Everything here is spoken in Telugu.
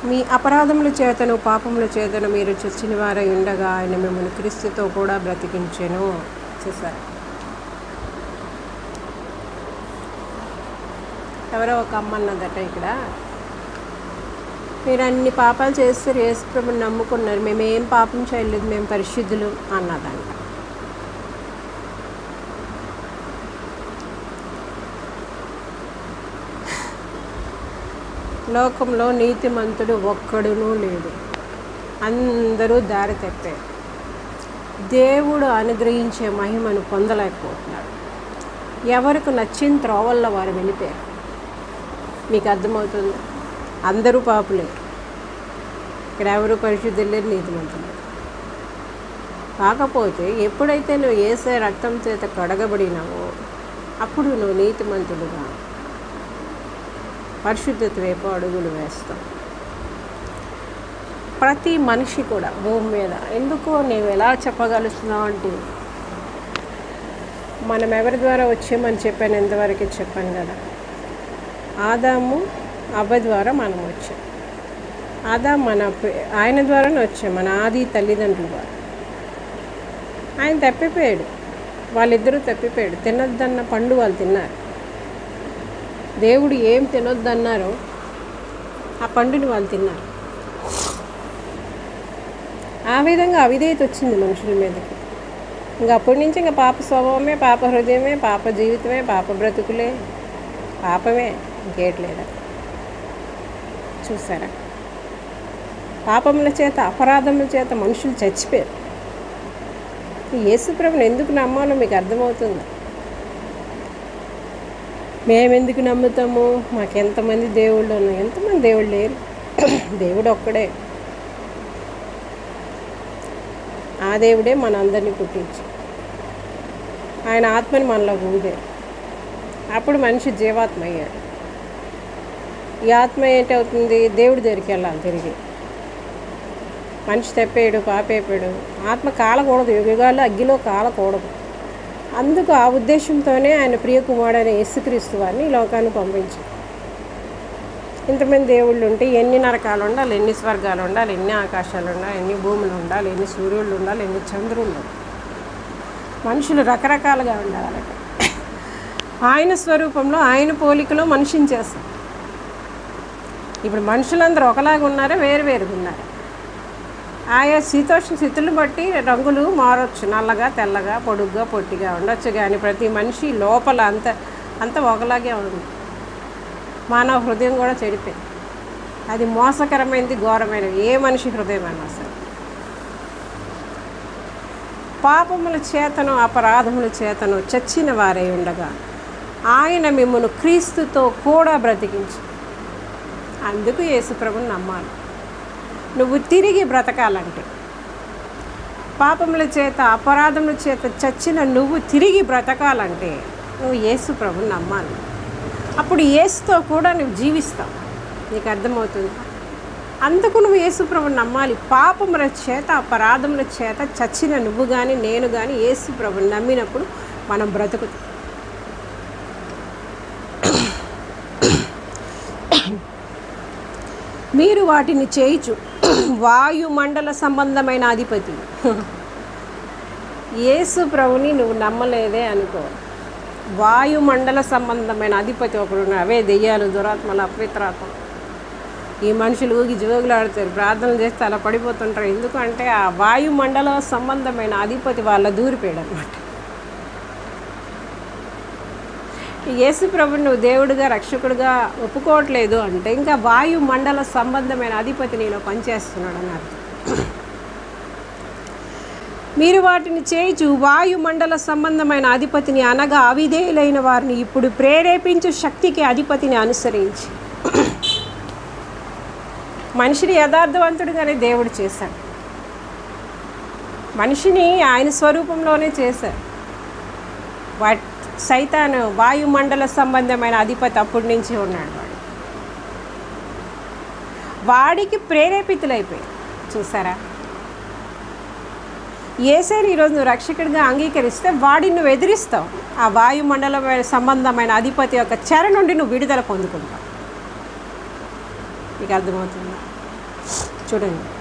మీ అపరాధముల చేతను పాపముల చేతను మీరు చచ్చిన వారై ఉండగా ఆయన మిమ్మల్ని క్రీస్తుతో కూడా బ్రతికించెను. చూసారు, ఎవరో ఒక అమ్మ అన్నదట, ఇక్కడ మీరు అన్ని పాపాలు చేస్తారు, యేసుప్రభుని నమ్ముకున్నారు, మేమేం పాపం చేయలేదు, మేము పరిశుద్ధులు అన్నదంట. లోకంలో నీతిమంతుడు ఒక్కడునూ లేడు, అందరూ దారి తప్పారు. దేవుడు అనుగ్రహించే మహిమను పొందలేకపోతున్నాడు. ఎవరికి నచ్చిన త్రోవల్లో వారు వెళ్ళిపోయారు. మీకు అర్థమవుతుంది, అందరూ పాపులే, ఇక్కడ ఎవరు పరిశుద్ధులు లేరు, నీతిమంతులు. కాకపోతే ఎప్పుడైతే నువ్వు యేసే రక్తం చేత కడగబడినావో అప్పుడు నువ్వు నీతిమంతుడుగా పరిశుద్ధత వైపు అడుగులు వేస్తాం. ప్రతి మనిషి కూడా భూమి మీద, ఎందుకో నేను ఎలా చెప్పగలుగుతున్నావు అంటే, మనం ఎవరి ద్వారా వచ్చామని చెప్పాను, ఎంతవరకు చెప్పాను కదా. ఆదాము అవ్వ ద్వారా మనం వచ్చాం. ఆదాము ఆయన ద్వారానే వచ్చాం, మన ఆది తల్లిదండ్రుల ద్వారా. ఆయన తప్పిపోయాడు, వాళ్ళిద్దరూ తప్పిపోయాడు. తినొద్దన్న పండు వాళ్ళు తిన్నారు. దేవుడు ఏం తినొద్దన్నారో ఆ పండుని వాళ్ళు తిన్నారు. ఆ విధంగా అవిధేయత వచ్చింది మనుషుల మీదకి. ఇంకా అప్పటి నుంచి ఇంకా పాప స్వభావమే, పాప హృదయమే, పాప జీవితమే, పాప బ్రతుకులే, పాపమే, ఇంకేట్లేదా. చూసారా, పాపముల చేత అపరాధముల చేత మనుషులు చచ్చిపోయారు. యేసుప్రభుని ఎందుకు నమ్మాలో మీకు అర్థమవుతుంది. మేమెందుకు నమ్ముతాము, మాకెంతమంది దేవుళ్ళు ఉన్నాయి, ఎంతమంది దేవుళ్ళు లేరు, దేవుడు ఒక్కడే. ఆ దేవుడే మన అందరినీ పుట్టించి ఆయన ఆత్మని మనలో ఊదారు. అప్పుడు మనిషి జీవాత్మ అయ్యాడు. ఈ ఆత్మ ఏంటవుతుంది, దేవుడి దగ్గరికి వెళ్ళాలి తిరిగి. మనిషి తప్పాడు, పాపైపోయాడు, ఆత్మ కాలకూడదు, యుగాలు అగ్గిలో కాలకూడదు. అందుకు ఆ ఉద్దేశంతోనే ఆయన ప్రియకుమారుడైన యేసుక్రీస్తు వారిని ఈ లోకాన్ని పంపించారు. ఇంతమంది దేవుళ్ళు ఉంటే ఎన్ని నరకాలు ఉండాలి, ఎన్ని స్వర్గాలు ఉండాలి, ఎన్ని ఆకాశాలు ఉండాలి, ఎన్ని భూములు ఉండాలి, ఎన్ని సూర్యుళ్ళు ఉండాలి, ఎన్ని చంద్రులు ఉండాలి. మనుషులు రకరకాలుగా ఉండాలట. ఆయన స్వరూపంలో ఆయన పోలికలో మనిషిని చేస్తారు. ఇప్పుడు మనుషులందరూ ఒకలాగా ఉన్నారా, వేరువేరుగా ఉన్నారా? ఆయా శీతోష్ణ స్థితులను బట్టి రంగులు మారవచ్చు, నల్లగా, తెల్లగా, పొడుగ్గా, పొట్టిగా ఉండొచ్చు. కానీ ప్రతి మనిషి లోపల అంత ఒకలాగే ఉంది. మానవ హృదయం కూడా చెడిపోయింది. అది మోసకరమైనది, ఘోరమైనది ఏ మనిషి హృదయం అయినా సరే. పాపముల చేతను అపరాధముల చేతను చచ్చిన వారై ఉండగా ఆయన మిమ్మల్ని క్రీస్తుతో కూడా బ్రతికించు. అందుకు యేసుప్రభుని నమ్మాలి. నువ్వు తిరిగి బ్రతకాలంటే, పాపముల చేత అపరాధముల చేత చచ్చిన నువ్వు తిరిగి బ్రతకాలంటే నువ్వు యేసుప్రభుని నమ్మాలి. అప్పుడు యేసుతో కూడా నువ్వు జీవిస్తావు. నీకు అర్థమవుతుంది. అందుకు నువ్వు యేసుప్రభుని నమ్మాలి. పాపముల చేత అపరాధముల చేత చచ్చిన నువ్వు కానీ నేను కానీ యేసుప్రభుని నమ్మినప్పుడు మనం బ్రతుకుతాం. మీరు వాటిని చేయుచు వాయుమండల సంబంధమైన అధిపతి. యేసు ప్రభుని నువ్వు నమ్మలేదే అనుకో, వాయుమండల సంబంధమైన అధిపతి ఒకడు, అవే దెయ్యాలు, దురాత్మలు, అపవిత్రాత్మ. ఈ మనుషులు ఊగి జోగులాడుతారు, ప్రార్థనలు చేస్తే అలా పడిపోతుంటారు. ఎందుకంటే ఆ వాయుమండల సంబంధమైన అధిపతి వాళ్ళ దూరిపోయాడు అనమాట. యేసు ప్రభుని నువ్వు దేవుడిగా రక్షకుడిగా ఒప్పుకోవట్లేదు అంటే ఇంకా వాయుమండల సంబంధమైన అధిపతి నీలో పనిచేస్తున్నాడు అని అర్థం. మీరు వాటిని చేయించు వాయుమండల సంబంధమైన అధిపతిని అనగా అవిధేయులైన వారిని ఇప్పుడు ప్రేరేపించు శక్తికి అధిపతిని అనుసరించి. మనిషిని యథార్థవంతుడిగానే దేవుడు చేశాడు. మనిషిని ఆయన స్వరూపంలోనే చేశారు. సైతాను వాయుమండల సంబంధమైన అధిపతి అప్పటి నుంచి ఉన్నాడు. వాడికి ప్రేరేపితులైపోయి చూసారా. యేసుని ఈరోజు నువ్వు రక్షకుడిగా అంగీకరిస్తే వాడిని నువ్వు ఎదిరిస్తావు. ఆ వాయుమండల సంబంధమైన అధిపతి యొక్క చెర నుండి నువ్వు విడుదల పొందుకుంటావు. నీకు అర్థమవుతుందా? చూడండి.